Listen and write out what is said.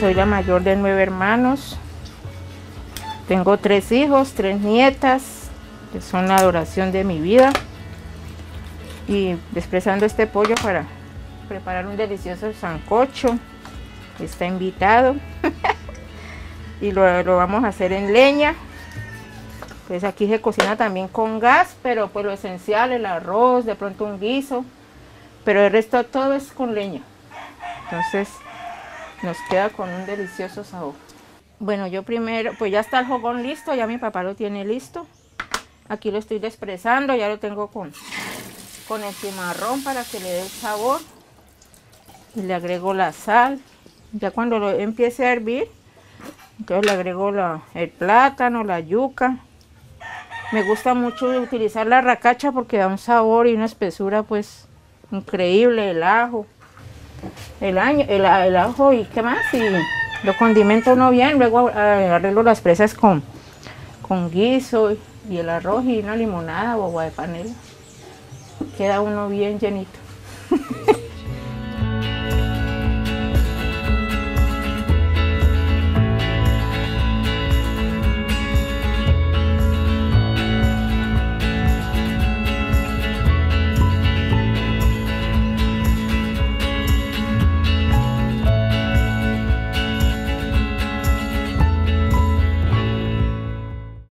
soy la mayor de 9 hermanos. Tengo 3 hijos, 3 nietas, que son la adoración de mi vida. Y desprezando este pollo para preparar un delicioso sancocho. Está invitado. Y lo vamos a hacer en leña. Pues aquí se cocina también con gas, pero pues lo esencial, el arroz, de pronto un guiso. Pero el resto todo es con leña. Entonces nos queda con un delicioso sabor. Bueno, yo primero, pues ya está el fogón listo, ya mi papá lo tiene listo. Aquí lo estoy desprezando, ya lo tengo con el cimarrón para que le dé el sabor. Y le agrego la sal. Ya cuando lo empiece a hervir, entonces le agrego el plátano, la yuca. Me gusta mucho utilizar la racacha porque da un sabor y una espesura pues increíble. El ajo, el ajo y qué más, y lo condimento uno bien. Luego arreglo las presas con guiso y el arroz y una limonada o agua de panela. Queda uno bien llenito.